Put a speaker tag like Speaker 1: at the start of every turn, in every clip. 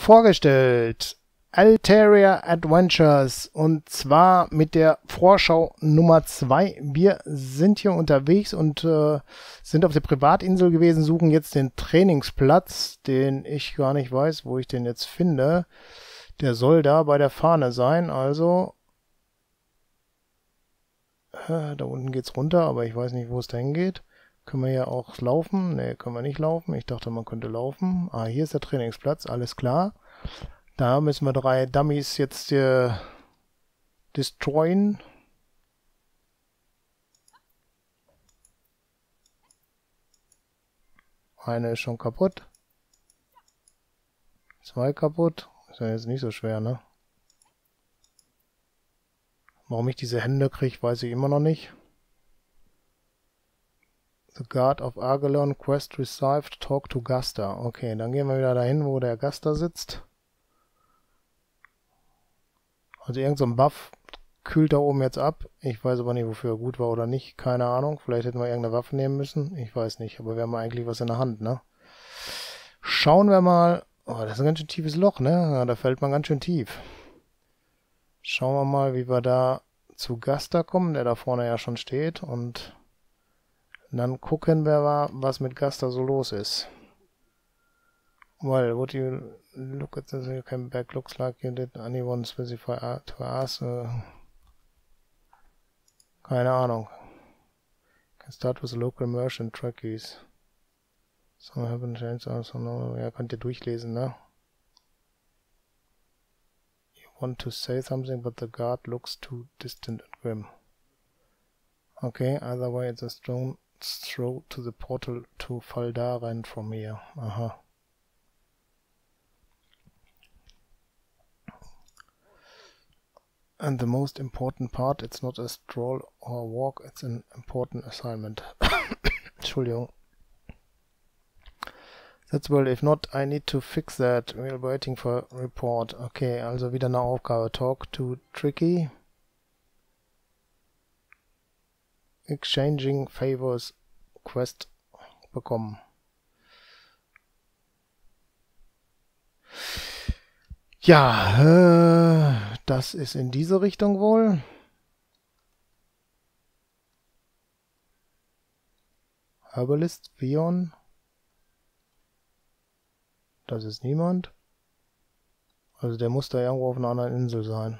Speaker 1: vorgestellt. Altaria Adventures und zwar mit der Vorschau Nummer 2. Wir sind hier unterwegs und sind auf der Privatinsel gewesen, suchen jetzt den Trainingsplatz, den ich gar nicht weiß, wo ich den jetzt finde. Der soll da bei der Fahne sein, also da unten geht's runter, aber ich weiß nicht, wo es da hingeht. Können wir ja auch laufen? Ne, können wir nicht laufen. Ich dachte, man könnte laufen. Ah, hier ist der Trainingsplatz, alles klar. Da müssen wir 3 Dummies jetzt destroyen. Eine ist schon kaputt. 2 kaputt. Ist ja jetzt nicht so schwer, ne? Warum ich diese Hände kriege, weiß ich immer noch nicht. The Guard of Argelon, Quest received, talk to Gaster. Okay, dann gehen wir wieder dahin, wo der Gaster sitzt. Also irgend so ein Buff kühlt da oben jetzt ab. Ich weiß aber nicht, wofür er gut war oder nicht. Keine Ahnung. Vielleicht hätten wir irgendeine Waffe nehmen müssen. Ich weiß nicht. Aber wir haben eigentlich was in der Hand, ne? Schauen wir mal. Oh, das ist ein ganz schön tiefes Loch, ne? Ja, da fällt man ganz schön tief. Schauen wir mal, wie wir da zu Gaster kommen, der da vorne ja schon steht. Und dann gucken wir mal, was mit Gaster so los ist. Well, what you look at this, you came back, looks like you did anyone specify to us. Keine Ahnung. Can start with a local merchant trackies. Some haven't changed also, no. Ja, könnt ihr durchlesen, ne? You want to say something, but the guard looks too distant and grim. Okay, either way, it's a stone throw to the portal to Faldaren from here. Aha. And the most important part, it's not a stroll or a walk, it's an important assignment. Entschuldigung. That's well, if not, I need to fix that. We're waiting for a report. Okay, also wieder eine Aufgabe. Talk to Tricky. Exchanging favors. Quest bekommen. Ja, das ist in diese Richtung wohl. Herbalist, Vion. Das ist niemand. Also der muss da irgendwo auf einer anderen Insel sein.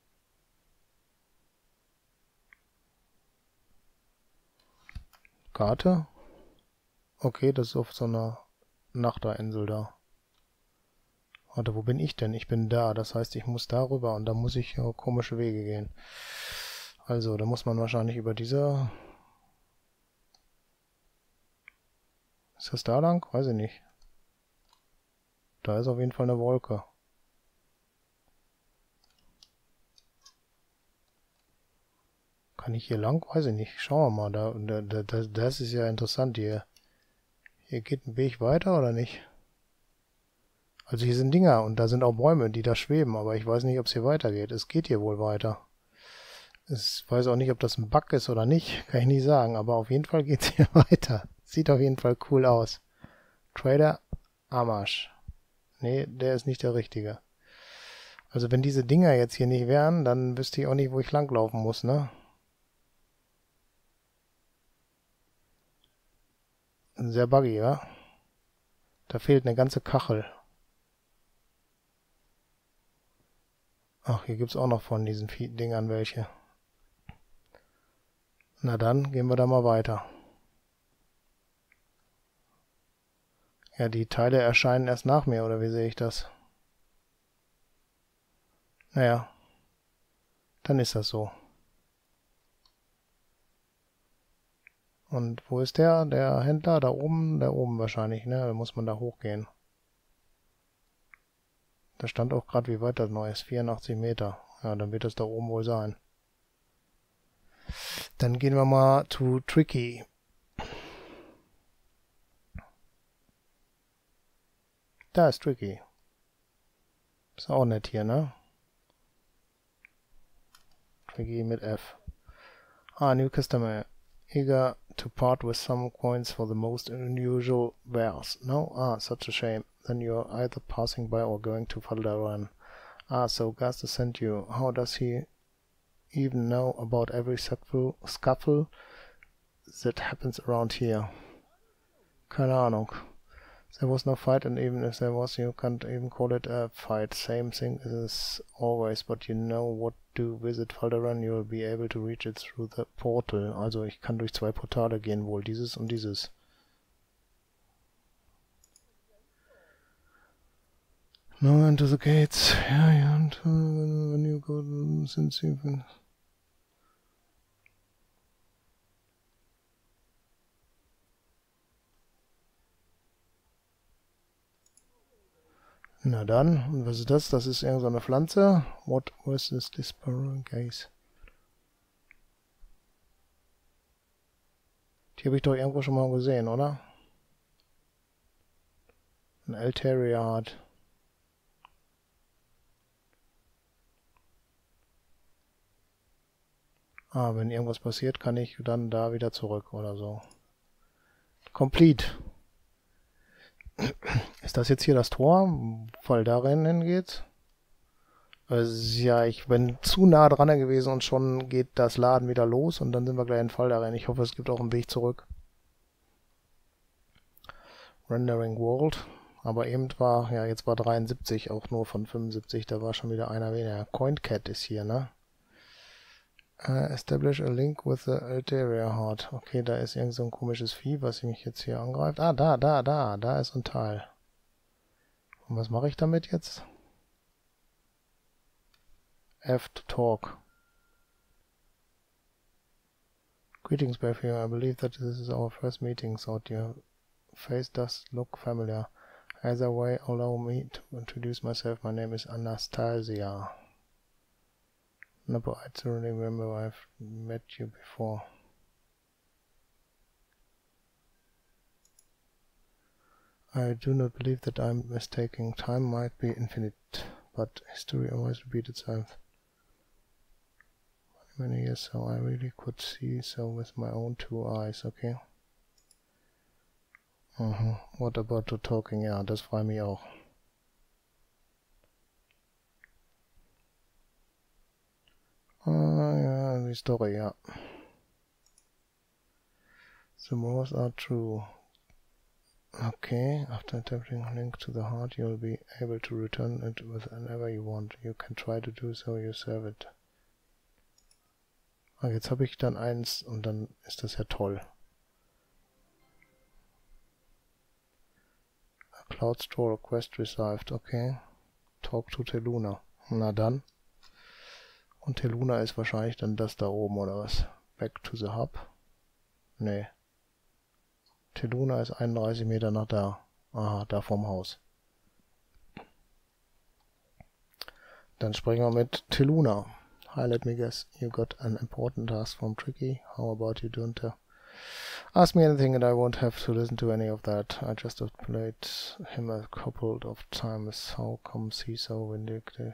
Speaker 1: Karte. Okay, das ist auf so einer Nachterinsel da. Warte, wo bin ich denn? Ich bin da. Das heißt, ich muss darüber und da muss ich komische Wege gehen. Also, da muss man wahrscheinlich über diese... Ist das da lang? Weiß ich nicht. Da ist auf jeden Fall eine Wolke. Kann ich hier lang? Weiß ich nicht. Schauen wir mal. Das ist ja interessant hier. Hier geht ein Weg weiter oder nicht? Also hier sind Dinger und da sind auch Bäume, die da schweben, aber ich weiß nicht, ob es hier weitergeht. Es geht hier wohl weiter. Ich weiß auch nicht, ob das ein Bug ist oder nicht, kann ich nicht sagen, aber auf jeden Fall geht es hier weiter. Sieht auf jeden Fall cool aus. Trader Amash. Nee, der ist nicht der richtige. Also wenn diese Dinger jetzt hier nicht wären, dann wüsste ich auch nicht, wo ich langlaufen muss, ne? Sehr buggy, ja? Da fehlt eine ganze Kachel. Ach, hier gibt es auch noch von diesen Dingern welche. Na dann, gehen wir da mal weiter. Ja, die Teile erscheinen erst nach mir, oder wie sehe ich das? Naja, dann ist das so. Und wo ist der? Der Händler? Da oben? Da oben wahrscheinlich, ne? Da muss man da hochgehen. Da stand auch gerade, wie weit das neu ist. 84 Meter. Ja, dann wird es da oben wohl sein. Dann gehen wir mal zu Tricky. Da ist Tricky. Ist auch nett hier, ne? Tricky mit F. Ah, New Customer. eager to part with some coins for the most unusual wares. No? Ah, such a shame. Then you're either passing by or going to Faldaran. Ah, so Gaster sent you. How does he even know about every scuffle that happens around here? Keine Ahnung. There was no fight, and even if there was, you can't even call it a fight. Same thing as always, but you know what to visit Faldaran, you'll be able to reach it through the portal. Also, ich kann durch 2 Portale gehen, wohl dieses und dieses. No, into the gates. Yeah, and when you go, since you've... Na dann, und was ist das? Das ist irgendeine Pflanze. What was this Disparagase? Die habe ich doch irgendwo schon mal gesehen, oder? Ein Alteriad. Ah, wenn irgendwas passiert, kann ich dann da wieder zurück oder so. Complete. Ist das jetzt hier das Tor? Weil da rennen geht? Ja, ich bin zu nah dran gewesen und schon geht das Laden wieder los und dann sind wir gleich in Fall darin. Ich hoffe, es gibt auch einen Weg zurück. Rendering World. Aber eben war, ja, jetzt war 73, auch nur von 75, da war schon wieder einer weniger. CoinCat ist hier, ne? Establish a link with the Altaria Heart. Okay, da ist irgend so ein komisches Vieh, was mich jetzt hier angreift. Ah, da ist ein Teil. Und was mache ich damit jetzt? F to talk. Greetings, Matthew. I believe that this is our first meeting, so your face does look familiar. Either way, allow me to introduce myself. My name is Anastasia. No, but I don't remember I've met you before. I do not believe that I'm mistaken. Time might be infinite, but history always repeats itself. Many years so I really could see so with my own 2 eyes, okay? What about the talking? Ja, das freut mich auch. Ja, die Story, ja. The most are true. Okay, after attempting a link to the heart, you'll be able to return it whenever you want. You can try to do so yourself. Ah, jetzt habe ich dann eins und dann ist das ja toll. A Cloud Store Request received, okay. Talk to Teluna. Na dann. Und Teluna ist wahrscheinlich dann das da oben, oder was? Back to the Hub? Nee. Teluna ist 31 Meter nach da. Aha, da vorm Haus. Dann springen wir mit Teluna. Hi, let me guess. You got an important task from Tricky. How about you don't ask me anything and I won't have to listen to any of that. I just have played him a couple of times. How comes he so vindictive?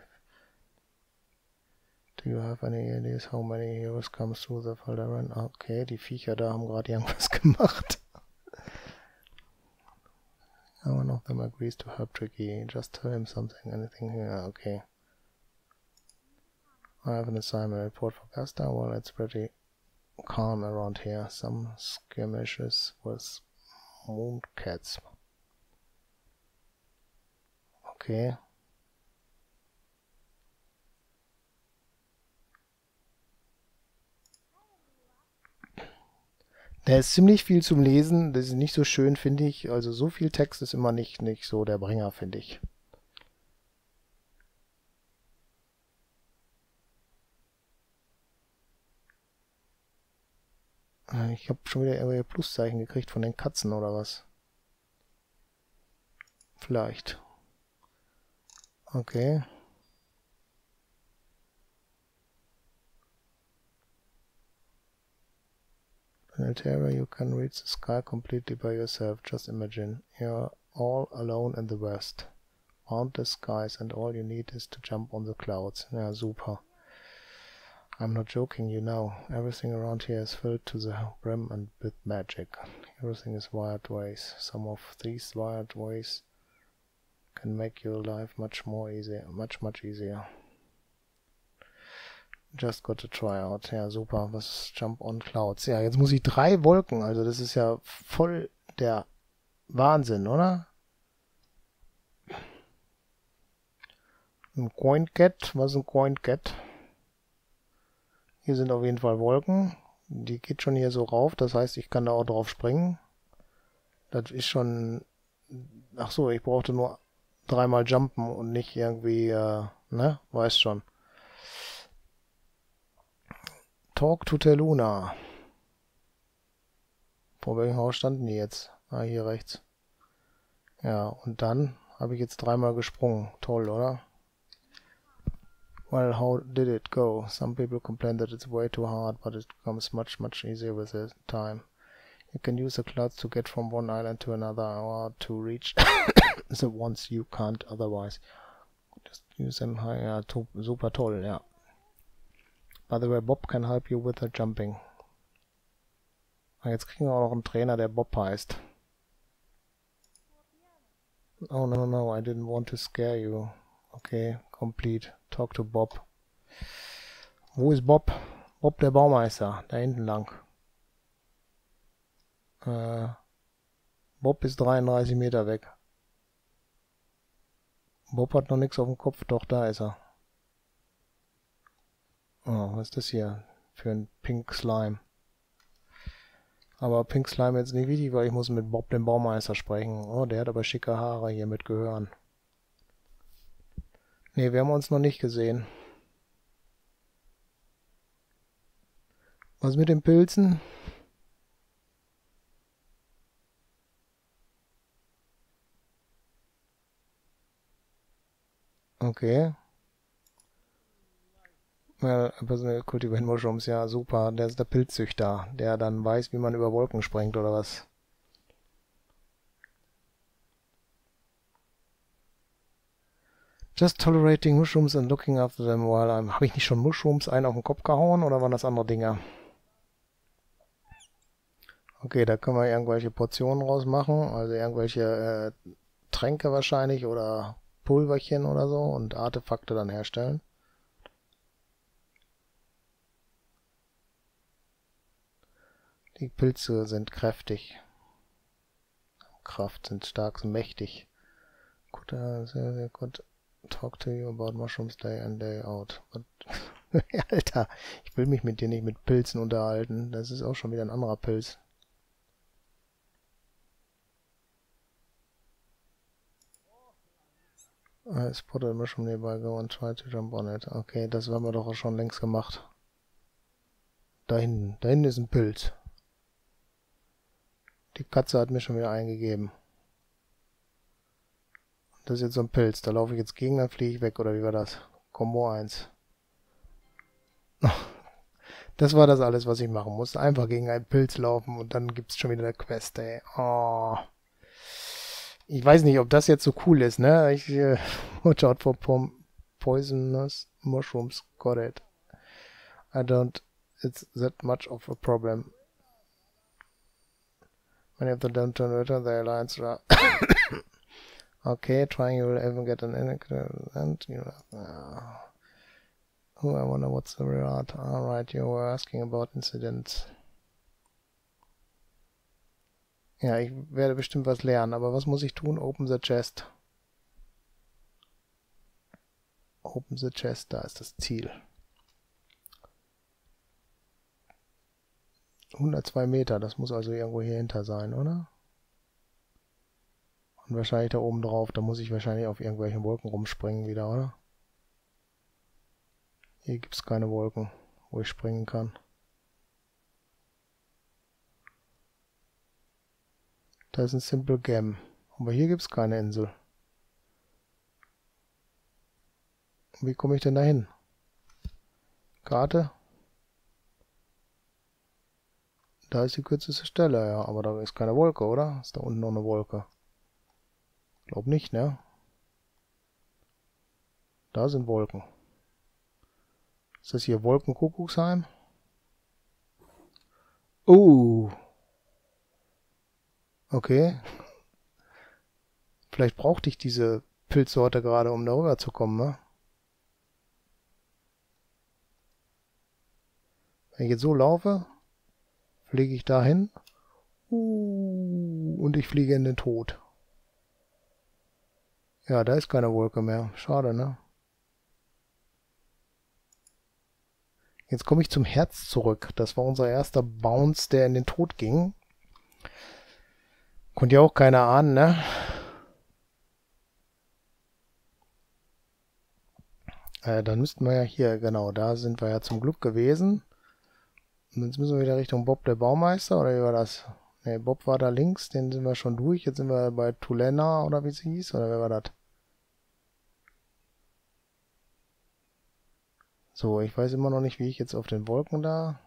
Speaker 1: Do you have any ideas how many heroes come through the Faldaran? Okay, die Viecher da haben gerade irgendwas gemacht. One of them agrees to help Tricky. Just tell him something, anything here. Okay. I have an assignment report for Gasta. Well, it's pretty calm around here. Some skirmishes with mooncats. Okay. Da ist ziemlich viel zum Lesen. Das ist nicht so schön, finde ich. Also so viel Text ist immer nicht so der Bringer, finde ich. Ich habe schon wieder irgendwelche Pluszeichen gekriegt von den Katzen oder was? Vielleicht. Okay. In Altaria you can reach the sky completely by yourself. Just imagine. You're all alone in the west. Boundless skies and all you need is to jump on the clouds. Ja, super. I'm not joking, you know. Everything around here is filled to the brim and with magic. Everything is wired ways. Some of these wired ways can make your life much more easier, much easier. Just got to try out. Ja, super. Was Jump on Clouds. Ja, jetzt muss ich 3 Wolken. Also das ist ja voll der Wahnsinn, oder? Ein CoinGet. Was ist ein CoinGet? Hier sind auf jeden Fall Wolken. Die geht schon hier so rauf. Das heißt, ich kann da auch drauf springen. Das ist schon... Ach so, ich brauchte nur 3-mal jumpen und nicht irgendwie... ne? Weiß schon. Talk to Teluna. Vor welchem Haus standen die jetzt? Ah, hier rechts. Ja, und dann habe ich jetzt 3-mal gesprungen. Toll, oder? Well, how did it go? Some people complain that it's way too hard, but it becomes much easier with the time. You can use the clouds to get from one island to another or to reach the ones you can't otherwise. Just use them high. Ja, super toll, ja. By the way, Bob can help you with the jumping. Jetzt kriegen wir auch noch einen Trainer, der Bob heißt. Oh no, I didn't want to scare you. Okay, complete. Talk to Bob. Wo ist Bob? Bob der Baumeister. Da hinten lang. Bob ist 33 Meter weg. Bob hat noch nichts auf dem Kopf. Doch, da ist er. Oh, was ist das hier für ein Pink Slime? Aber Pink Slime jetzt nicht wichtig, weil ich muss mit Bob dem Baumeister sprechen. Oh, der hat aber schicke Haare hier mit Gehörn. Ne, wir haben uns noch nicht gesehen. Was mit den Pilzen? Okay. Ja, Personal Cultivate Mushrooms, ja super. Der ist der Pilzzüchter, der dann weiß, wie man über Wolken springt oder was. Just tolerating mushrooms and looking after them while I'm... Habe ich nicht schon Mushrooms einen auf den Kopf gehauen oder waren das andere Dinger? Okay, da können wir irgendwelche Portionen rausmachen, also irgendwelche Tränke wahrscheinlich oder Pulverchen oder so und Artefakte dann herstellen. Die Pilze sind kräftig. Kraft sind stark, sind mächtig. Gut, sehr gut. Talk to you about mushrooms day in, day out. Alter, ich will mich mit dir nicht mit Pilzen unterhalten. Das ist auch schon wieder ein anderer Pilz. I spotted a mushroom nearby, go and try to jump on it. Okay, das haben wir doch auch schon längst gemacht. Da hinten ist ein Pilz. Die Katze hat mir schon wieder eingegeben. Das ist jetzt so ein Pilz. Da laufe ich jetzt gegen, dann fliege ich weg. Oder wie war das? Combo 1. Das war das alles, was ich machen musste. Einfach gegen einen Pilz laufen und dann gibt es schon wieder eine Quest, ey. Oh. Ich weiß nicht, ob das jetzt so cool ist, ne? Watch out for poisonous mushrooms. Got it. I don't... It's that much of a problem. Many of them don't turn return their alliance. Okay, trying you will even get an and you oh, I wonder what's the reward. Alright, you were asking about incidents. Ja, ich werde bestimmt was lernen, aber was muss ich tun? Open the chest. Open the chest, da ist das Ziel. 102 Meter, das muss also irgendwo hier hinter sein, oder? Und wahrscheinlich da oben drauf, da muss ich wahrscheinlich auf irgendwelchen Wolken rumspringen wieder, oder? Hier gibt es keine Wolken, wo ich springen kann. Da ist ein Simple Gem. Aber hier gibt es keine Insel. Wie komme ich denn da hin? Karte? Da ist die kürzeste Stelle, ja. Aber da ist keine Wolke, oder? Ist da unten noch eine Wolke? Glaub nicht, ne? Da sind Wolken. Ist das hier Wolkenkuckucksheim? Oh. Okay. Vielleicht brauchte ich diese Pilzsorte gerade, um darüber zu kommen, ne? Wenn ich jetzt so laufe, fliege ich dahin. Und ich fliege in den Tod. Ja, da ist keine Wolke mehr. Schade, ne? Jetzt komme ich zum Herz zurück. Das war unser erster Bounce, der in den Tod ging. Konnte ja auch keiner ahnen, ne? Dann müssten wir ja hier, genau, da sind wir ja zum Glück gewesen. Und jetzt müssen wir wieder Richtung Bob der Baumeister, oder wie war das? Ne, Bob war da links, den sind wir schon durch. Jetzt sind wir bei Tulena, oder wie sie hieß, oder wer war das? So, ich weiß immer noch nicht, wie ich jetzt auf den Wolken da...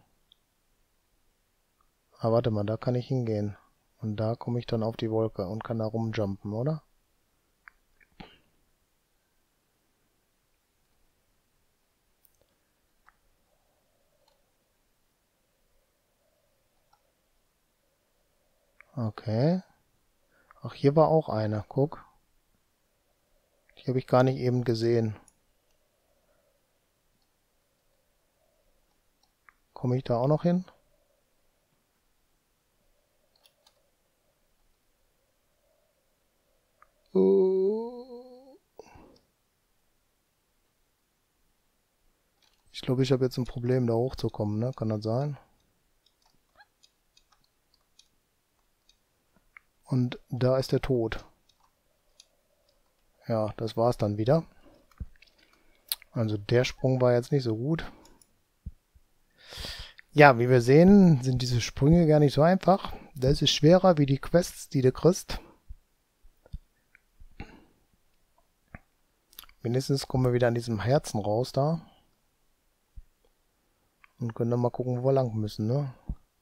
Speaker 1: Ah, warte mal, da kann ich hingehen. Und da komme ich dann auf die Wolke und kann da rumjumpen, oder? Okay. Ach, hier war auch eine, guck. Die habe ich gar nicht eben gesehen. Komme ich da auch noch hin? Ich glaube, ich habe jetzt ein Problem, da hochzukommen, ne? Kann das sein? Und da ist der Tod. Ja, das war's dann wieder. Also der Sprung war jetzt nicht so gut. Ja, wie wir sehen, sind diese Sprünge gar nicht so einfach. Das ist schwerer wie die Quests, die du kriegst. Wenigstens kommen wir wieder an diesem Herzen raus da. Und können dann mal gucken, wo wir lang müssen, ne?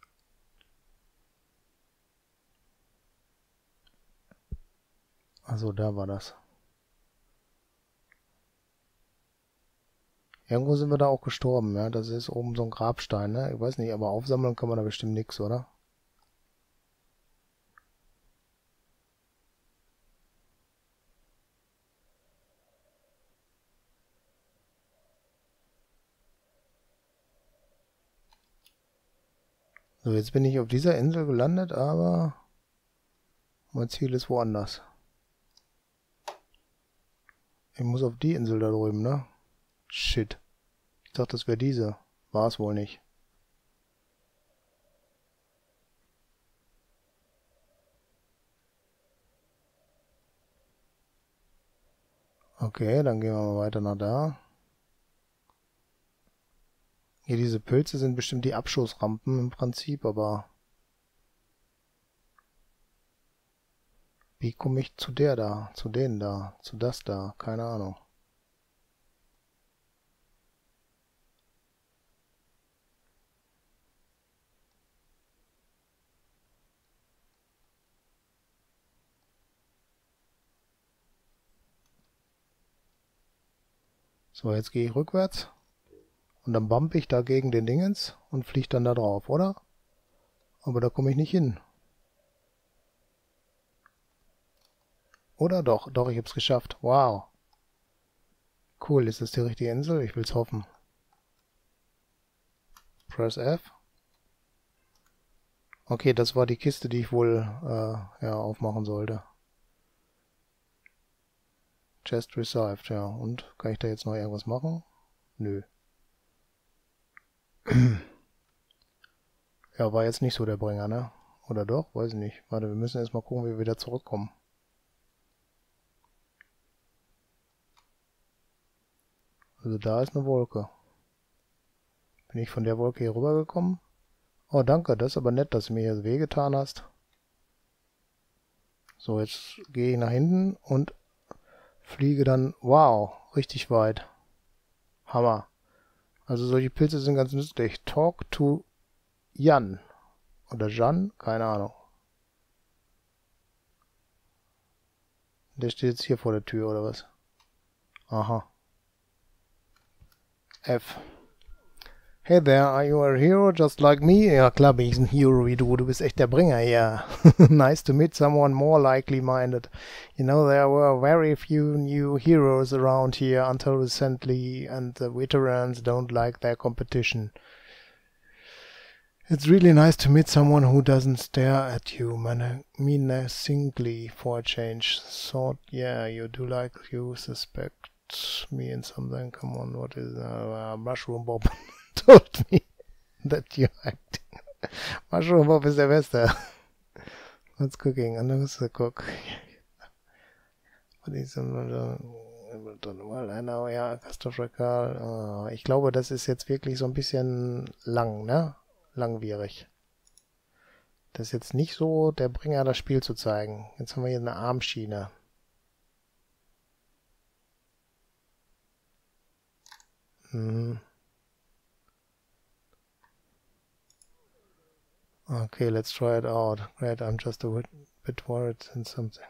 Speaker 1: Also da war das. Irgendwo sind wir da auch gestorben, ja. Das ist oben so ein Grabstein, ne? Ich weiß nicht, aber aufsammeln kann man da bestimmt nichts, oder? So, jetzt bin ich auf dieser Insel gelandet, aber mein Ziel ist woanders. Ich muss auf die Insel da drüben, ne? Shit. Ich dachte, das wäre diese. War es wohl nicht. Okay, dann gehen wir mal weiter nach da. Hier, diese Pilze sind bestimmt die Abschussrampen im Prinzip, aber... Wie komme ich zu der da, zu denen da, zu das da? Keine Ahnung. So, jetzt gehe ich rückwärts. Und dann bump ich da gegen den Dingens und fliege dann da drauf, oder? Aber da komme ich nicht hin. Oder doch? Doch, ich habe es geschafft. Wow. Cool, ist das die richtige Insel? Ich will es hoffen. Press F. Okay, das war die Kiste, die ich wohl ja, aufmachen sollte. Chest received, ja. Und kann ich da jetzt noch irgendwas machen? Nö. Ja, war jetzt nicht so der Bringer, ne? Oder doch? Weiß ich nicht. Warte, wir müssen erstmal gucken, wie wir wieder zurückkommen. Also da ist eine Wolke. Bin ich von der Wolke hier rübergekommen? Oh, danke, das ist aber nett, dass du mir hier wehgetan hast. So, jetzt gehe ich nach hinten und fliege dann, wow, richtig weit. Hammer. Also solche Pilze sind ganz nützlich. Talk to Jan. Oder Jan, keine Ahnung. Der steht jetzt hier vor der Tür, oder was? Aha. F. Hey there, are you a hero just like me? Ja, klar bin ich ein Hero wie du. Du bist echt der Bringer, ja. Nice to meet someone more likely minded. You know, there were very few new heroes around here until recently, and the veterans don't like their competition. It's really nice to meet someone who doesn't stare at you menacingly for a change. Thought, yeah, you do like you suspect me in something. Come on, what is Mushroom Bob told me that you're acting. Mushroom Bob ist der Beste. What's cooking? And who's the cook? What is well, I know, ja, Christopher Karl. Ich glaube, das ist jetzt wirklich so ein bisschen lang, ne? Langwierig. Das ist jetzt nicht so der Bringer, das Spiel zu zeigen. Jetzt haben wir hier eine Armschiene. Okay, let's try it out. Great, I'm just a bit worried in something.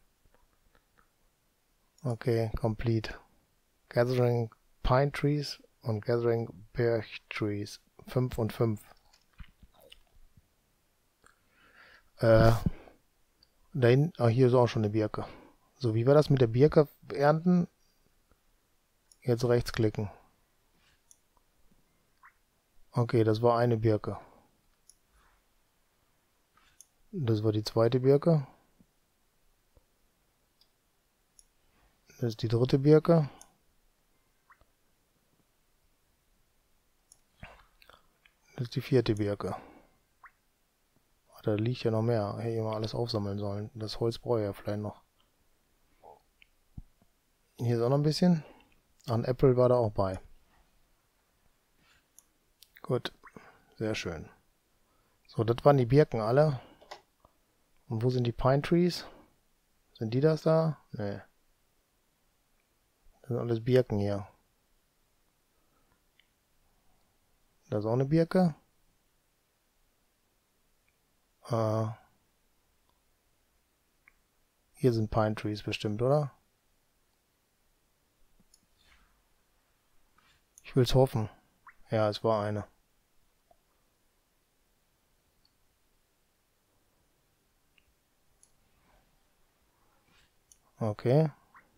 Speaker 1: Okay, complete. Gathering Pine Trees und Gathering Birch Trees. 5 und 5. Dahin, hier ist auch schon eine Birke. So, wie war das mit der Birke ernten? Jetzt rechtsklicken. Okay, das war eine Birke. Das war die zweite Birke. Das ist die dritte Birke. Das ist die vierte Birke. Da liegt ja noch mehr. Hätte ich mal alles aufsammeln sollen. Das Holz brauche ich ja vielleicht noch. Hier ist auch noch ein bisschen. Ein Apple war da auch bei. Gut. Sehr schön. So, das waren die Birken alle. Und wo sind die Pine Trees? Sind die das da? Nee. Das sind alles Birken hier. Da ist auch eine Birke. Hier sind Pine Trees bestimmt, oder? Ich will's hoffen. Ja, es war eine. Okay.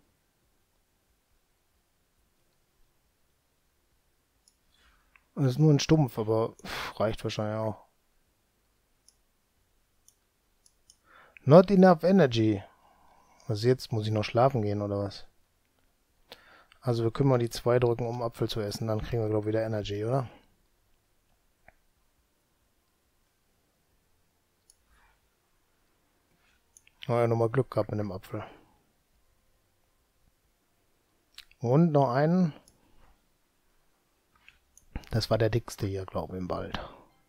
Speaker 1: Das ist nur ein Stumpf, aber reicht wahrscheinlich auch. Not enough energy. Was jetzt? Muss ich noch schlafen gehen oder was? Also wir können mal die 2 drücken, um Apfel zu essen. Dann kriegen wir, glaube ich, wieder Energy, oder? Ja, nochmal Glück gehabt mit dem Apfel. Und noch einen. Das war der dickste hier, glaube ich, im Wald.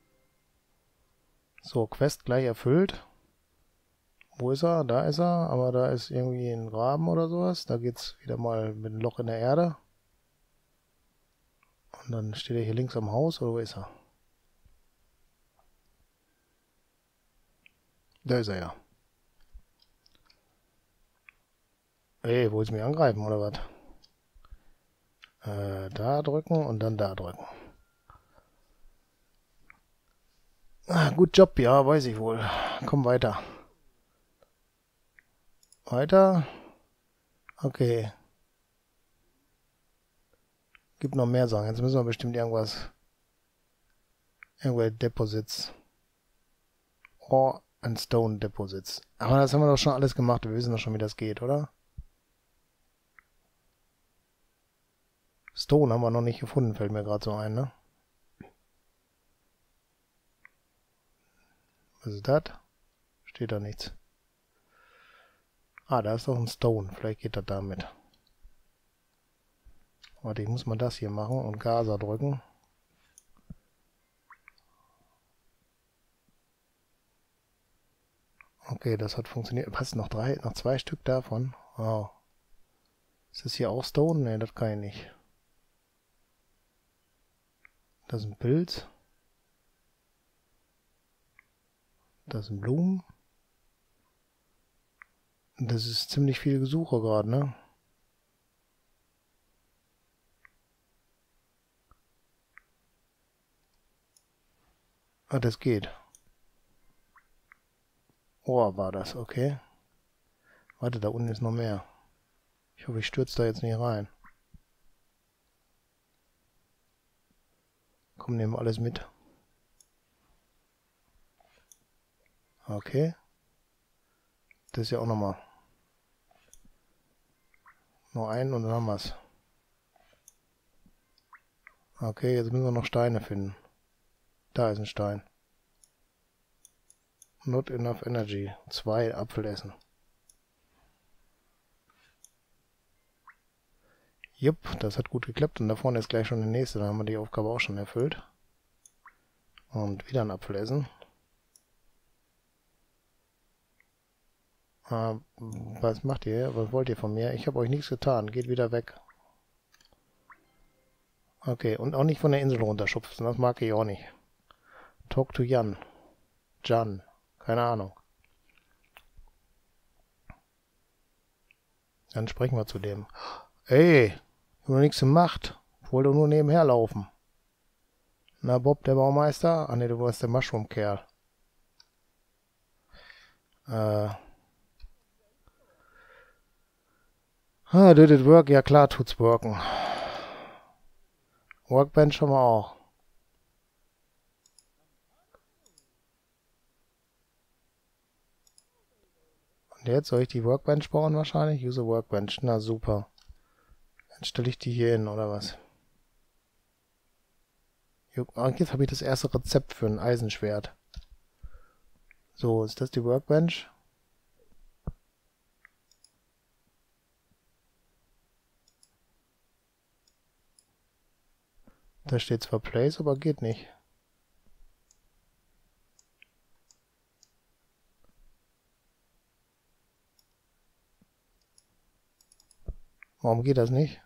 Speaker 1: So, Quest gleich erfüllt. Wo ist er? Da ist er. Aber da ist irgendwie ein Graben oder sowas. Da geht's wieder mal mit einem Loch in der Erde. Und dann steht er hier links am Haus. Oder wo ist er? Da ist er ja. Ey, wo ist mich angreifen oder was? Da drücken und dann da drücken. Ah, gut Job, ja, weiß ich wohl. Komm weiter. Weiter. Okay. Gibt noch mehr Sachen. Jetzt müssen wir bestimmt irgendwas. Irgendwelche Deposits. Ore and Stone Deposits. Aber das haben wir doch schon alles gemacht. Wir wissen doch schon, wie das geht, oder? Stone haben wir noch nicht gefunden, fällt mir gerade so ein, ne? Was ist das? Steht da nichts. Ah, da ist doch ein Stone. Vielleicht geht das damit. Warte, ich muss mal das hier machen und Gaza drücken. Okay, das hat funktioniert. Passt noch 2 Stück davon. Wow. Ist das hier auch Stone? Ne, das kann ich nicht. Das ist ein Pilz. Das sind Blumen. Das ist ziemlich viel Gesuche gerade, ne? Ah, das geht. Oh, war das, okay. Warte, da unten ist noch mehr. Ich hoffe, ich stürze da jetzt nicht rein. Komm, nehmen wir alles mit. Okay. Das ist ja auch nochmal. Nur einen und dann haben wir es. Okay, jetzt müssen wir noch Steine finden. Da ist ein Stein. Not enough energy. 2 Apfel essen. Jupp, das hat gut geklappt. Und da vorne ist gleich schon der nächste. Dann haben wir die Aufgabe auch schon erfüllt. Und wieder ein Apfel essen. Was macht ihr? Was wollt ihr von mir? Ich habe euch nichts getan. Geht wieder weg. Okay, und auch nicht von der Insel runterschubsen. Das mag ich auch nicht. Talk to Jan. Jan. Keine Ahnung. Dann sprechen wir zu dem. Ey, ich habe noch nichts gemacht. Ich wollte nur nebenher laufen. Na, Bob, der Baumeister? Ah, ne, du warst der Mushroom-Kerl. Did it work? Ja, klar tut's worken. Workbench haben wir auch. Und jetzt soll ich die Workbench bauen wahrscheinlich? Use a Workbench. Na, super. Dann stelle ich die hier hin, oder was? Jetzt habe ich das erste Rezept für ein Eisenschwert. So, ist das die Workbench? Da steht zwar Place, aber geht nicht. Warum geht das nicht?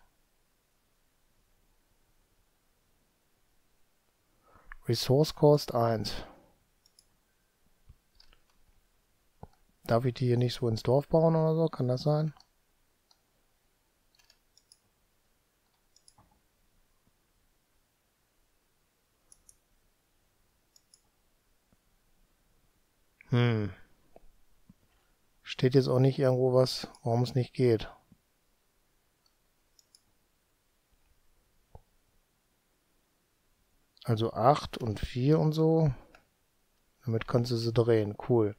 Speaker 1: Resource Cost 1. Darf ich die hier nicht so ins Dorf bauen oder so? Kann das sein? Steht jetzt auch nicht irgendwo was, warum es nicht geht. Also 8 und 4 und so. Damit kannst du sie drehen. Cool.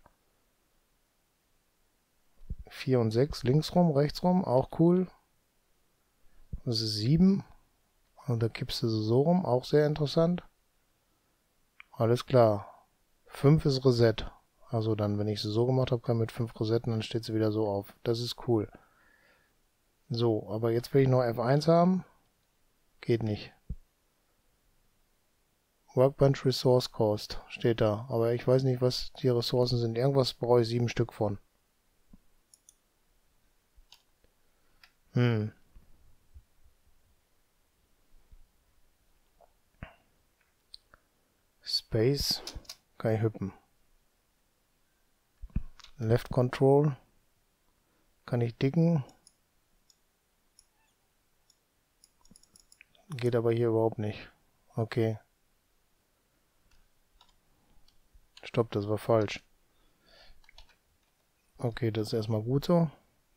Speaker 1: 4 und 6, links rum, rechts rum, auch cool. Das ist 7. Und da kippst du sie so rum, auch sehr interessant. Alles klar. 5 ist Reset. Also dann, wenn ich sie so gemacht habe, kann mit 5 resetten, dann steht sie wieder so auf. Das ist cool. So, aber jetzt will ich noch F1 haben. Geht nicht. Workbench Resource Cost steht da. Aber ich weiß nicht, was die Ressourcen sind. Irgendwas brauche ich 7 Stück von. Space. Kann ich hüppen. Left Control. Kann ich dicken. Geht aber hier überhaupt nicht. Okay. Stopp, das war falsch. Okay, das ist erstmal gut so.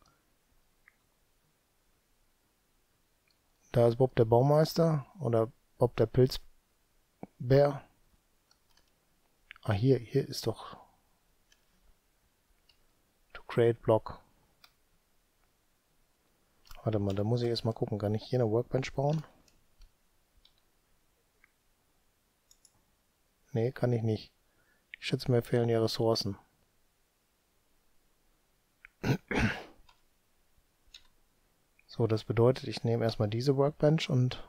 Speaker 1: Da ist Bob der Baumeister oder Bob der Pilzbär. Ah, hier ist doch to create block. Warte mal, da muss ich erstmal gucken. Kann ich hier eine Workbench bauen? Nee, kann ich nicht. Ich schätze, mir fehlen die Ressourcen. So, das bedeutet, ich nehme erstmal diese Workbench und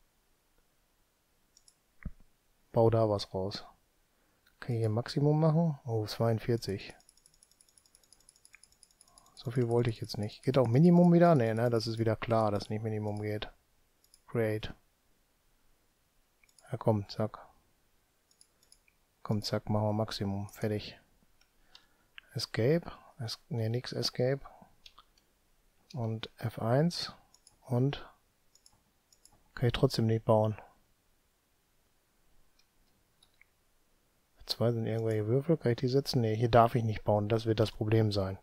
Speaker 1: baue da was raus. Kann ich hier Maximum machen? Oh, 42. So viel wollte ich jetzt nicht. Geht auch Minimum wieder? Nee, ne? Das ist wieder klar, dass nicht Minimum geht. Great. Ja, komm, zack. Komm, zack, machen wir Maximum. Fertig. Escape. Ne, nix Escape. Und F1. Und kann ich trotzdem nicht bauen. 2 sind irgendwelche Würfel. Kann ich die setzen? Ne, hier darf ich nicht bauen. Das wird das Problem sein.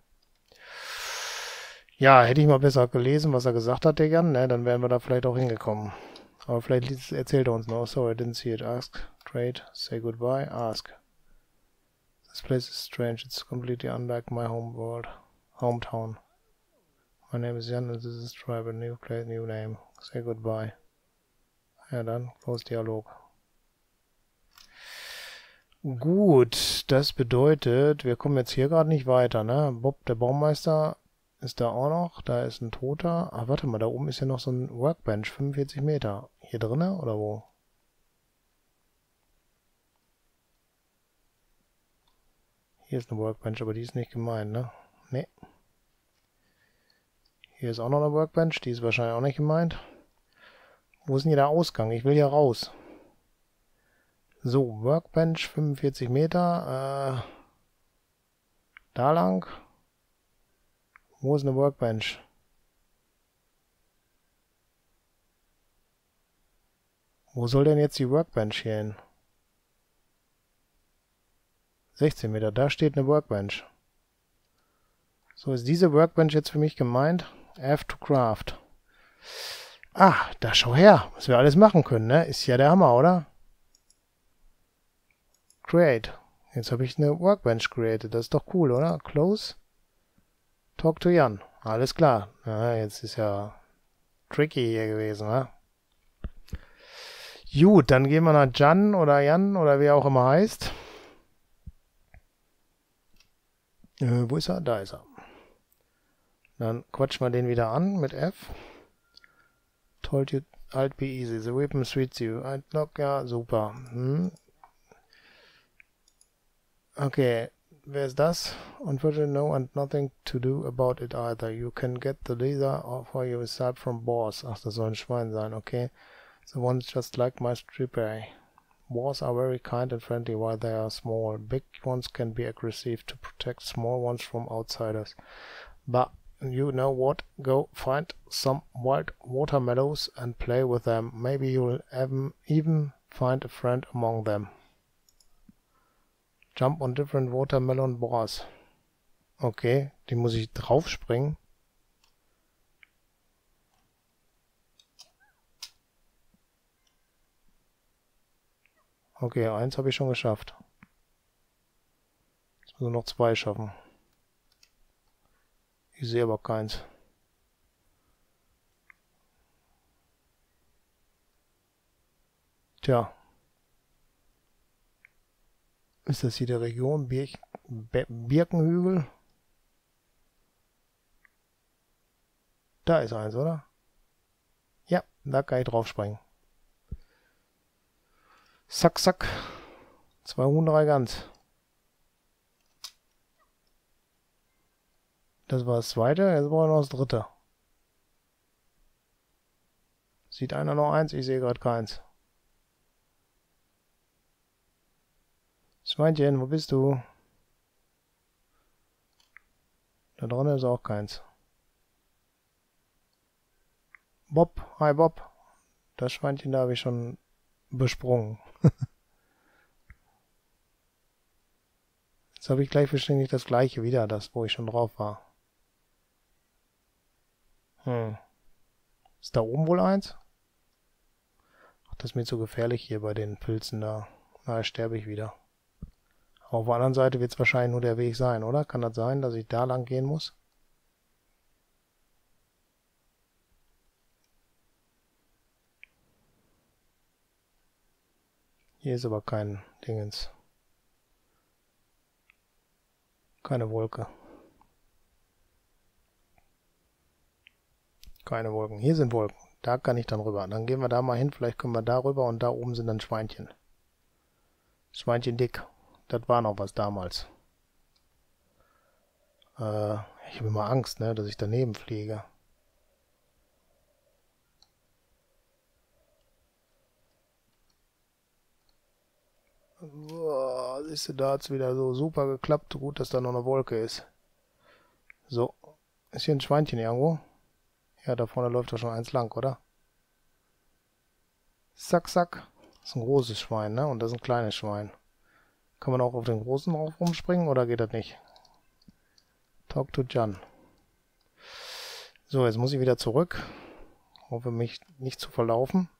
Speaker 1: Ja, hätte ich mal besser gelesen, was er gesagt hat, der Jan, ne? Dann wären wir da vielleicht auch hingekommen. Aber vielleicht erzählt er uns noch. Sorry, I didn't see it. Ask, trade, say goodbye, ask. This place is strange. It's completely unlike my hometown. My name is Jan and this is tribe, a new place, new name. Say goodbye. Ja, dann, close Dialog. Gut, das bedeutet, wir kommen jetzt hier gerade nicht weiter, ne? Bob, der Baumeister, ist da auch noch. Da ist ein Toter. Ah, warte mal, da oben ist ja noch so ein Workbench, 45 Meter. Hier drinnen oder wo? Hier ist eine Workbench, aber die ist nicht gemeint, ne? Ne. Hier ist auch noch eine Workbench, die ist wahrscheinlich auch nicht gemeint. Wo ist denn hier der Ausgang? Ich will hier raus. So, Workbench, 45 Meter. Da lang. Wo ist eine Workbench? Wo soll denn jetzt die Workbench hier hin? 16 Meter, da steht eine Workbench. So, ist diese Workbench jetzt für mich gemeint? Have to craft. Ah, da schau her, was wir alles machen können, ne? Ist ja der Hammer, oder? Create. Jetzt habe ich eine Workbench created. Das ist doch cool, oder? Close. Talk to Jan. Alles klar. Ja, jetzt ist ja tricky hier gewesen, ne? Gut, dann gehen wir nach Jan oder Jan oder wie er auch immer heißt. Wo ist er? Da ist er. Dann quatschen wir den wieder an mit F. Told you I'd be easy. The weapon suits you. I'd look, ja, super. Okay, wer ist das? Unfortunately, no and nothing to do about it either. You can get the leader for yourself from boss. Ach, das soll ein Schwein sein, okay. The one's just like my stripper. Boars are very kind and friendly while they are small. Big ones can be aggressive to protect small ones from outsiders. But you know what? Go find some wild watermelons and play with them. Maybe you'll even find a friend among them. Jump on different watermelon bars. Okay, die muss ich draufspringen. Okay, 1 habe ich schon geschafft. Jetzt müssen wir noch 2 schaffen. Ich sehe aber keins. Tja. Ist das hier die Region? Birkenhügel? Da ist eins, oder? Ja, da kann ich drauf springen. Zack, zack. 2 Huhn, 3 Gans. Das war das zweite, jetzt brauchen wir noch das dritte. Sieht einer noch eins? Ich sehe gerade keins. Schweinchen, wo bist du? Da drinnen ist auch keins. Bob, hi Bob. Das Schweinchen da habe ich schon besprungen. Jetzt habe ich gleich wahrscheinlich das gleiche wieder, das wo ich schon drauf war. Ist da oben wohl eins? Ach, das ist mir zu gefährlich hier bei den Pilzen da. Na, sterbe ich wieder. Auf der anderen Seite wird es wahrscheinlich nur der Weg sein, oder? Kann das sein, dass ich da lang gehen muss? Hier ist aber kein Dingens. Keine Wolke. Keine Wolken. Hier sind Wolken. Da kann ich dann rüber. Dann gehen wir da mal hin. Vielleicht können wir da rüber und da oben sind dann Schweinchen. Schweinchen dick. Das war noch was damals. Ich habe immer Angst, ne, dass ich daneben fliege. Boah, siehst du, da hat es wieder so super geklappt. Gut, dass da noch eine Wolke ist. So. Ist hier ein Schweinchen irgendwo? Ja, da vorne läuft doch schon eins lang, oder? Zack, zack. Das ist ein großes Schwein, ne? Und das ist ein kleines Schwein. Kann man auch auf den großen drauf rumspringen oder geht das nicht? Talk to Jan. So, jetzt muss ich wieder zurück. Hoffe, mich nicht zu verlaufen.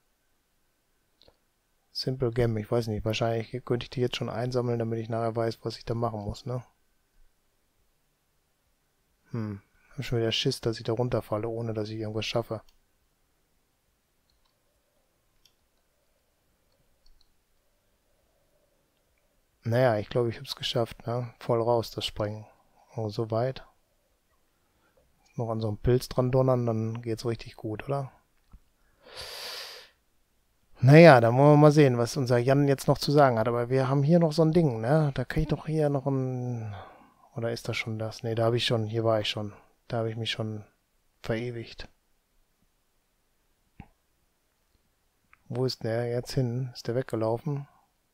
Speaker 1: Simple Gem, ich weiß nicht. Wahrscheinlich könnte ich die jetzt schon einsammeln, damit ich nachher weiß, was ich da machen muss, ne? Ich habe schon wieder Schiss, dass ich da runterfalle, ohne dass ich irgendwas schaffe. Naja, ich glaube, ich habe es geschafft, ne? Voll raus, das Springen. Oh, so weit. Noch an so einem Pilz dran donnern, dann geht's richtig gut, oder? Naja, dann wollen wir mal sehen, was unser Jan jetzt noch zu sagen hat. Aber wir haben hier noch so ein Ding, ne? Da kann ich doch hier noch ein... Oder ist das schon das? Ne, da habe ich schon, hier war ich schon. Da habe ich mich schon verewigt. Wo ist der jetzt hin? Ist der weggelaufen?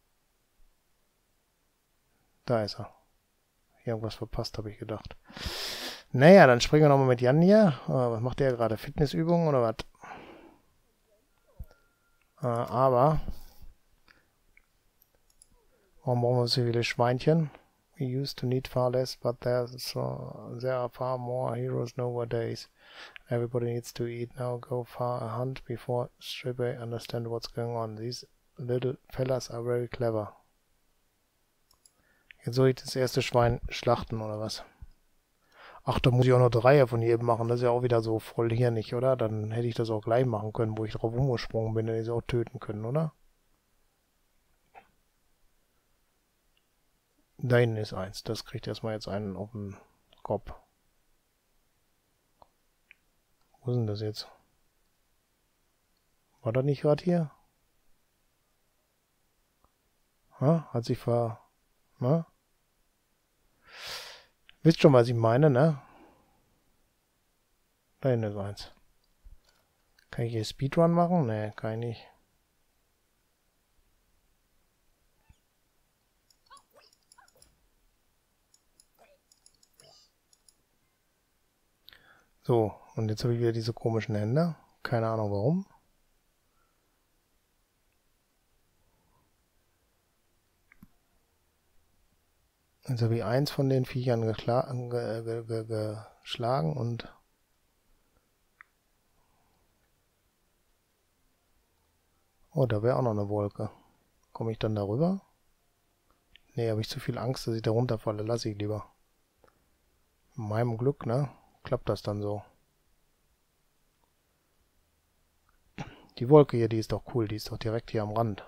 Speaker 1: Da ist er. Irgendwas verpasst, habe ich gedacht. Naja, dann springen wir nochmal mit Jan hier. Was macht der gerade? Fitnessübungen oder was? Aber warum brauchen wir so viele Schweinchen? We used to need far less, but there are far more heroes nowadays. Everybody needs to eat now. Go far a hunt before Stripper understand what's going on. These little fellas are very clever. Jetzt soll ich das erste Schwein schlachten, oder was? Ach, da muss ich auch noch 3 von jedem machen. Das ist ja auch wieder so voll hirnig, oder? Dann hätte ich das auch gleich machen können, wo ich drauf umgesprungen bin. Dann hätte ich es auch töten können, oder? Da hinten ist eins. Das kriegt erstmal jetzt einen auf den Kopf. Wo ist denn das jetzt? War das nicht gerade hier? Ha? Hat sich Na? Wisst schon, was ich meine, ne? Da hinten ist eins. Kann ich hier Speedrun machen? Ne, kann ich nicht. So, und jetzt habe ich wieder diese komischen Hände. Keine Ahnung warum. Jetzt habe ich eins von den Viechern geschlagen und... Oh, da wäre auch noch eine Wolke. Komme ich dann darüber? Ne, habe ich zu viel Angst, dass ich da runterfalle. Lass ich lieber. In meinem Glück, ne? Klappt das dann so. Die Wolke hier, die ist doch cool. Die ist doch direkt hier am Rand.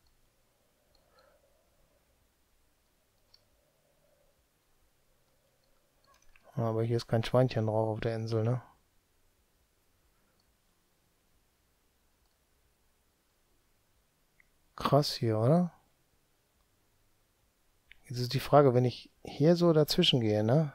Speaker 1: Aber hier ist kein Schweinchen drauf auf der Insel, ne? Krass hier, oder? Jetzt ist die Frage, wenn ich hier so dazwischen gehe, ne?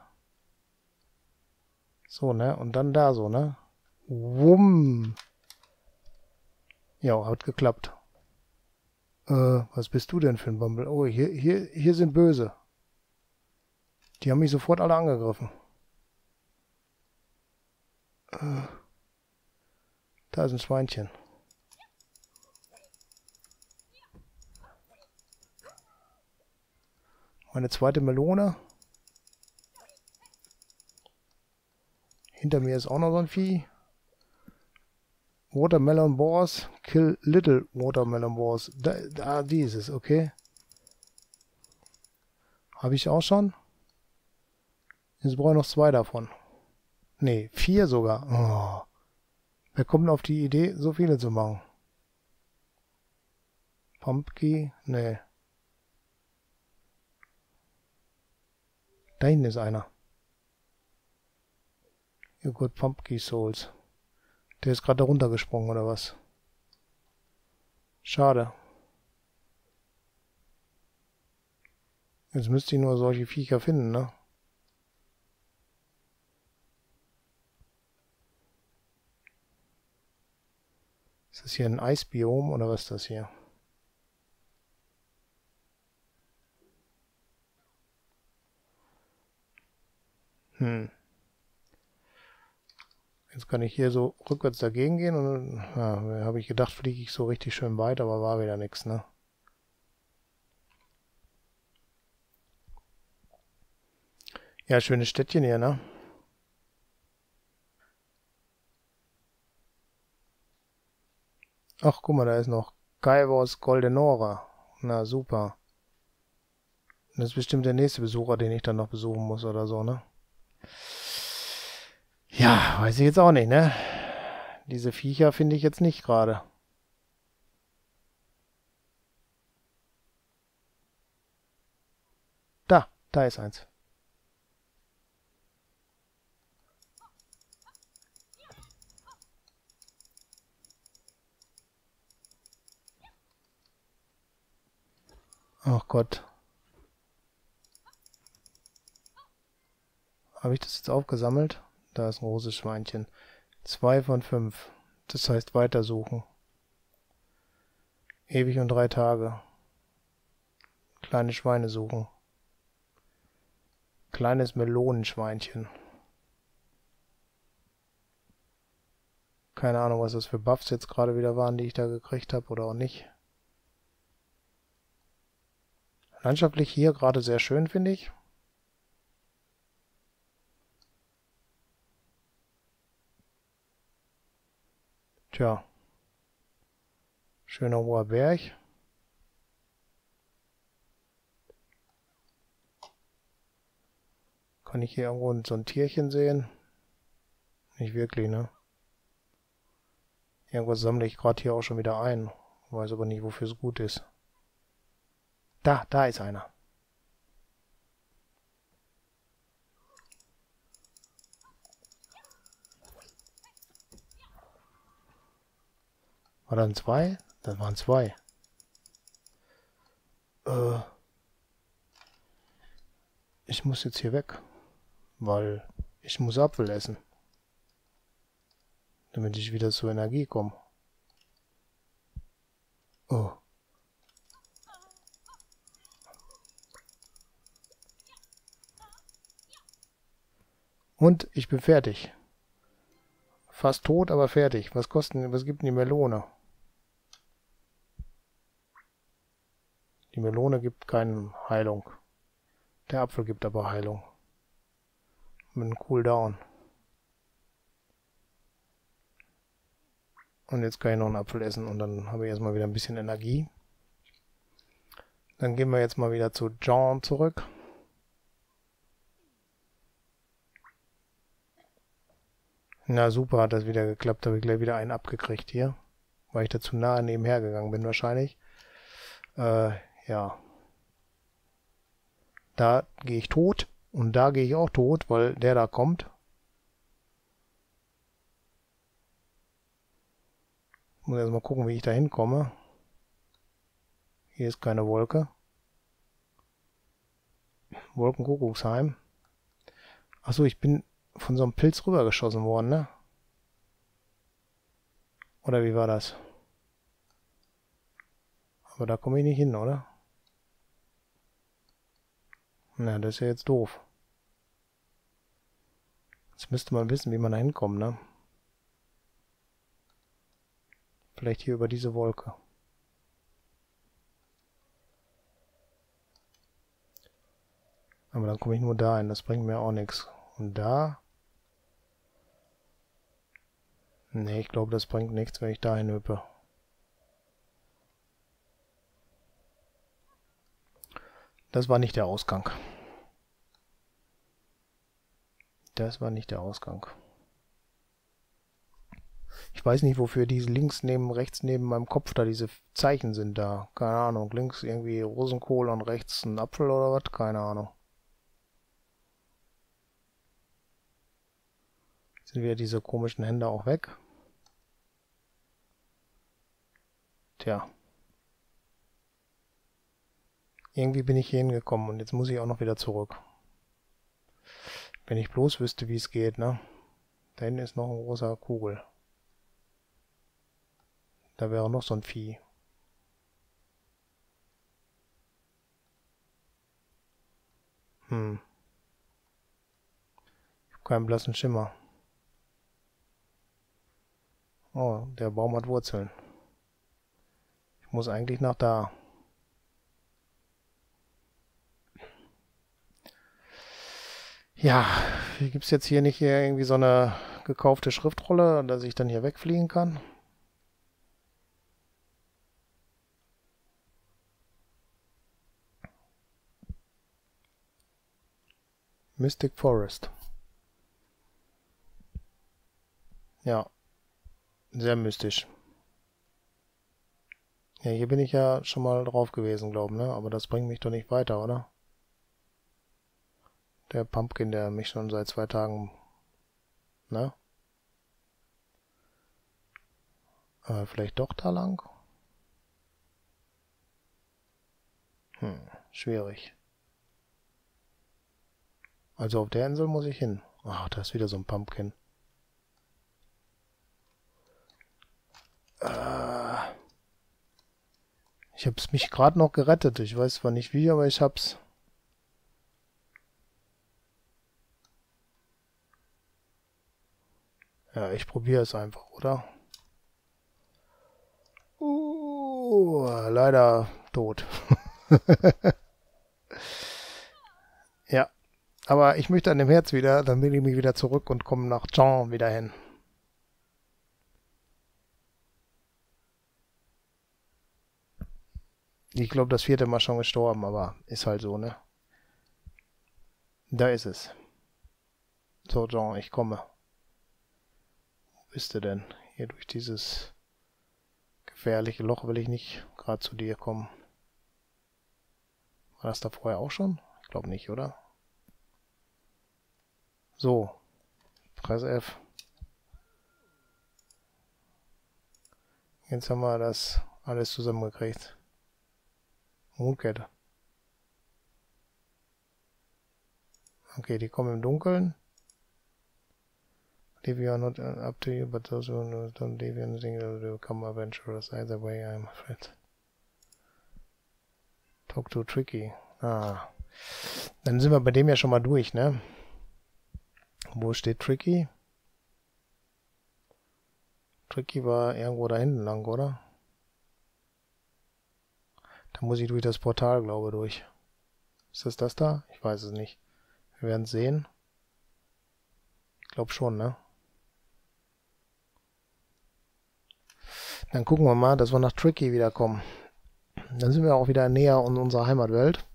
Speaker 1: So, ne? Und dann da so, ne? Wumm! Ja, hat geklappt. Was bist du denn für ein Bumble? Oh, hier sind Böse. Die haben mich sofort alle angegriffen. Da ist ein Schweinchen. Meine zweite Melone. Hinter mir ist auch noch so ein Vieh. Watermelon Boars. Kill little Watermelon Boars. Da dieses, okay. Habe ich auch schon. Jetzt brauche ich noch 2 davon. Ne, 4 sogar. Oh. Wer kommt denn auf die Idee, so viele zu machen? Pumpkin? Ne. Da hinten ist einer. You got Pumpkin Souls. Der ist gerade da runtergesprungen, oder was? Schade. Jetzt müsste ich nur solche Viecher finden, ne? Ist das hier ein Eisbiom, oder was ist das hier? Jetzt kann ich hier so rückwärts dagegen gehen und ja, habe ich gedacht, fliege ich so richtig schön weit, aber war wieder nichts, ne? Ja, schönes Städtchen hier, ne? Ach, guck mal, da ist noch Caivos Goldenora. Na, super. Das ist bestimmt der nächste Besucher, den ich dann noch besuchen muss oder so, ne? Ja, weiß ich jetzt auch nicht, ne? Diese Viecher finde ich jetzt nicht gerade. Da ist eins. Ach Gott. Habe ich das jetzt aufgesammelt? Da ist ein großes Schweinchen. 2 von 5. Das heißt weitersuchen. Ewig und 3 Tage. Kleine Schweine suchen. Kleines Melonenschweinchen. Keine Ahnung, was das für Buffs jetzt gerade wieder waren, die ich da gekriegt habe oder auch nicht. Landschaftlich hier gerade sehr schön, finde ich. Tja. Schöner hoher Berg. Kann ich hier irgendwo so ein Tierchen sehen? Nicht wirklich, ne? Irgendwas sammle ich gerade hier auch schon wieder ein. Weiß aber nicht, wofür es gut ist. Da ist einer. War dann 2? Das waren 2. Ich muss jetzt hier weg, weil ich muss Apfel essen, damit ich wieder zur Energie komme. Oh. Und ich bin fertig. Fast tot, aber fertig. Was gibt denn die Melone? Die Melone gibt keine Heilung. Der Apfel gibt aber Heilung. Mit einem Cooldown. Und jetzt kann ich noch einen Apfel essen und dann habe ich erstmal wieder ein bisschen Energie. Dann gehen wir jetzt mal wieder zu John zurück. Na super, hat das wieder geklappt. Habe ich gleich wieder einen abgekriegt hier. Weil ich da zu nahe nebenher gegangen bin wahrscheinlich. Ja. Da gehe ich tot. Und da gehe ich auch tot, weil der da kommt. Ich muss erstmal gucken, wie ich da hinkomme. Hier ist keine Wolke. Wolkenkuckucksheim. Achso, ich bin von so einem Pilz rübergeschossen worden, ne? Oder wie war das? Aber da komme ich nicht hin, oder? Na, das ist ja jetzt doof. Jetzt müsste man wissen, wie man da hinkommt, ne? Vielleicht hier über diese Wolke. Aber dann komme ich nur da hin, das bringt mir auch nichts. Und da? Ne, ich glaube, das bringt nichts, wenn ich da hinhüppe. Das war nicht der Ausgang. Das war nicht der Ausgang. Ich weiß nicht, wofür diese rechts neben meinem Kopf da diese Zeichen sind da. Keine Ahnung. Links irgendwie Rosenkohl und rechts ein Apfel oder was? Keine Ahnung. Sind wieder diese komischen Hände auch weg? Tja. Irgendwie bin ich hier hingekommen und jetzt muss ich auch noch wieder zurück. Wenn ich bloß wüsste, wie es geht, ne? Da hinten ist noch ein großer Kugel. Da wäre noch so ein Vieh. Ich habe keinen blassen Schimmer. Oh, der Baum hat Wurzeln. Ich muss eigentlich nach da. Ja, gibt es jetzt hier nicht hier irgendwie so eine gekaufte Schriftrolle, dass ich dann hier wegfliegen kann? Mystic Forest. Ja, sehr mystisch. Ja, hier bin ich ja schon mal drauf gewesen, glaube ich, ne? Aber das bringt mich doch nicht weiter, oder? Der Pumpkin, der mich schon seit 2 Tagen, ne? Vielleicht doch da lang? Schwierig. Also auf der Insel muss ich hin. Ach, da ist wieder so ein Pumpkin. Ich hab's mich gerade noch gerettet. Ich weiß zwar nicht wie, aber ich hab's. Ja, ich probiere es einfach, oder? Leider tot. Ja, aber ich möchte an dem Herz wieder, dann will ich mich wieder zurück und komme nach Jean wieder hin. Ich glaube, das 4. Mal schon gestorben, aber ist halt so, ne? Da ist es. So, Jean, ich komme. Wo bist du denn? Hier durch dieses gefährliche Loch will ich nicht gerade zu dir kommen. War das da vorher auch schon? Ich glaube nicht, oder? So, Press F. Jetzt haben wir das alles zusammengekriegt. Moonkette. Okay, die kommen im Dunkeln. Leave you are not up to you, but those who don't leave you anything will become adventurous. Either way, I'm afraid. Talk to Tricky. Ah. Dann sind wir bei dem ja schon mal durch, ne? Wo steht Tricky? Tricky war irgendwo da hinten lang, oder? Da muss ich durch das Portal, glaube ich, durch. Ist das da? Ich weiß es nicht. Wir werden es sehen. Ich glaube schon, ne? Dann gucken wir mal, dass wir nach Tricky wiederkommen. Dann sind wir auch wieder näher an unserer Heimatwelt.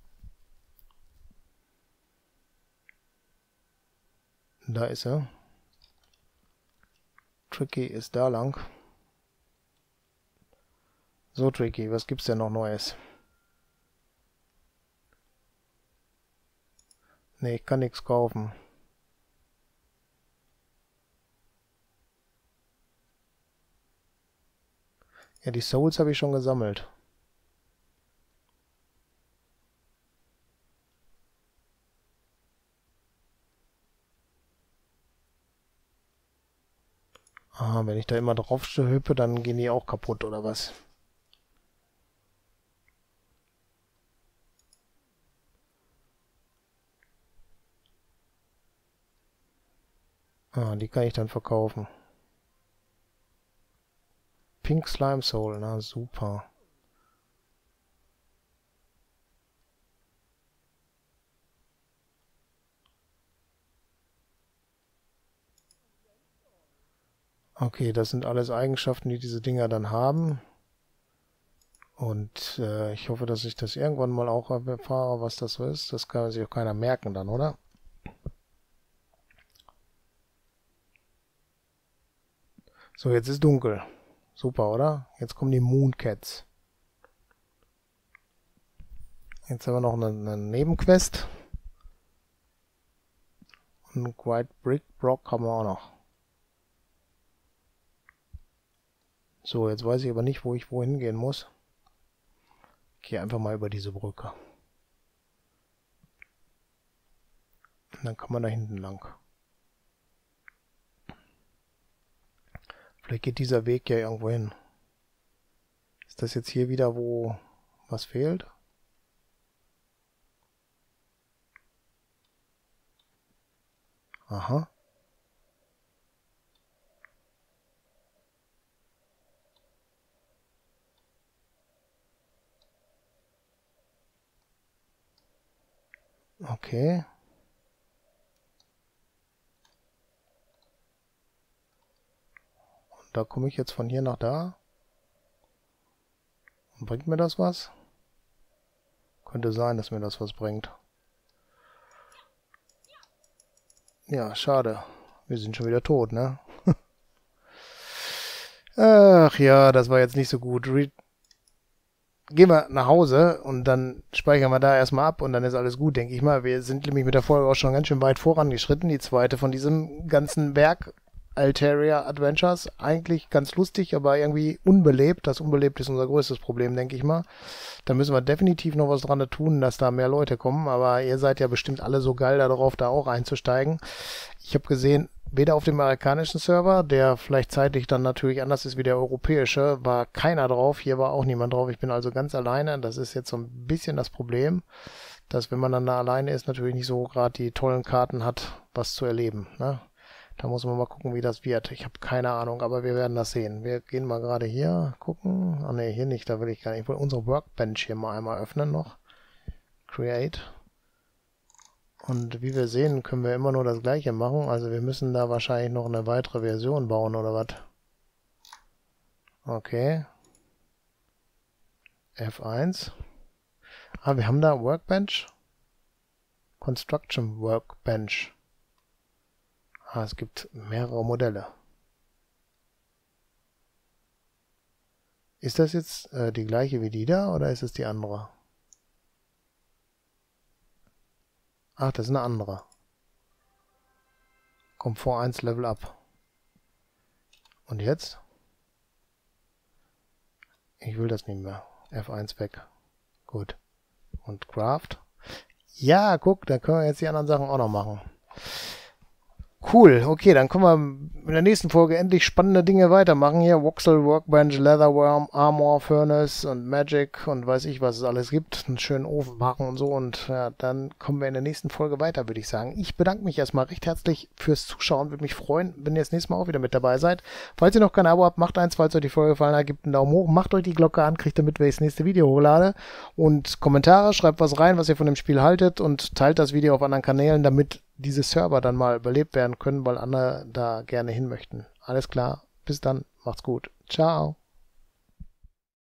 Speaker 1: Da ist er. Tricky ist da lang. So, Tricky, was gibt's denn noch Neues? Ne, ich kann nichts kaufen. Ja, die Souls habe ich schon gesammelt. Ah, wenn ich da immer drauf hüppe, dann gehen die auch kaputt, oder was? Ah, die kann ich dann verkaufen. Pink Slime Soul, na super. Okay, das sind alles Eigenschaften, die diese Dinger dann haben. Und ich hoffe, dass ich das irgendwann mal auch erfahre, was das so ist. Das kann sich auch keiner merken dann, oder? So, jetzt ist dunkel. Super, oder? Jetzt kommen die Mooncats. Jetzt haben wir noch eine Nebenquest. Und White Brick Brock haben wir auch noch. So, jetzt weiß ich aber nicht, wo ich wohin gehen muss. Ich gehe einfach mal über diese Brücke. Und dann kann man da hinten lang. Vielleicht geht dieser Weg ja irgendwo hin. Ist das jetzt hier wieder, wo was fehlt? Aha. Okay. Da komme ich jetzt von hier nach da. Bringt mir das was? Könnte sein, dass mir das was bringt. Ja, schade. Wir sind schon wieder tot, ne? Ach ja, das war jetzt nicht so gut. Gehen wir nach Hause und dann speichern wir da erstmal ab und dann ist alles gut, denke ich mal. Wir sind nämlich mit der Folge auch schon ganz schön weit vorangeschritten. Die zweite von diesem ganzen Werk, Altaria Adventures. Eigentlich ganz lustig, aber irgendwie unbelebt. Das Unbelebt ist unser größtes Problem, denke ich mal. Da müssen wir definitiv noch was dran tun, dass da mehr Leute kommen. Aber ihr seid ja bestimmt alle so geil darauf, da auch einzusteigen. Ich habe gesehen, weder auf dem amerikanischen Server, der vielleicht zeitlich dann natürlich anders ist wie der europäische, war keiner drauf. Hier war auch niemand drauf. Ich bin also ganz alleine. Das ist jetzt so ein bisschen das Problem, dass wenn man dann da alleine ist, natürlich nicht so gerade die tollen Karten hat, was zu erleben. Ne? Da muss man mal gucken, wie das wird. Ich habe keine Ahnung, aber wir werden das sehen. Wir gehen mal gerade hier gucken. Ah ne, hier nicht, da will ich gar nicht. Ich will unsere Workbench hier mal einmal öffnen noch. Create. Und wie wir sehen, können wir immer nur das gleiche machen. Also wir müssen da wahrscheinlich noch eine weitere Version bauen oder was. Okay. F1. Ah, wir haben da Workbench. Construction Workbench. Ah, es gibt mehrere Modelle. Ist das jetzt die gleiche wie die da oder ist es die andere? Ach, das ist eine andere. Komfort 1 Level Up. Und jetzt? Ich will das nicht mehr. F1 weg. Gut. Und Craft. Ja, guck, da können wir jetzt die anderen Sachen auch noch machen. Cool, okay, dann können wir in der nächsten Folge endlich spannende Dinge weitermachen. Hier Voxel, Workbench, Leatherworm, Armor, Furnace und Magic und weiß ich, was es alles gibt. Einen schönen Ofen machen und so. Und ja, dann kommen wir in der nächsten Folge weiter, würde ich sagen. Ich bedanke mich erstmal recht herzlich fürs Zuschauen. Würde mich freuen, wenn ihr das nächste Mal auch wieder mit dabei seid. Falls ihr noch kein Abo habt, macht eins. Falls euch die Folge gefallen hat, gebt einen Daumen hoch. Macht euch die Glocke an, kriegt damit, wenn ich das nächste Video hochlade. Und Kommentare, schreibt was rein, was ihr von dem Spiel haltet. Und teilt das Video auf anderen Kanälen, damit diese Server dann mal überlebt werden können, weil andere da gerne hin möchten. Alles klar, bis dann, macht's gut. Ciao.